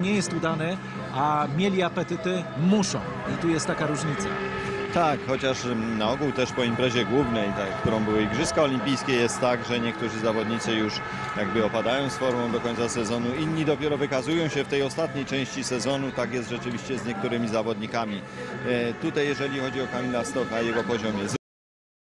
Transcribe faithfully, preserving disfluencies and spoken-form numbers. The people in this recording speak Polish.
nie jest udane, a mieli apetyty, muszą. I tu jest taka różnica. Tak, chociaż na ogół też po imprezie głównej, tak, którą były Igrzyska Olimpijskie, jest tak, że niektórzy zawodnicy już jakby opadają z formą do końca sezonu, inni dopiero wykazują się w tej ostatniej części sezonu. Tak jest rzeczywiście z niektórymi zawodnikami. E, tutaj jeżeli chodzi o Kamila Stocha, jego poziom jest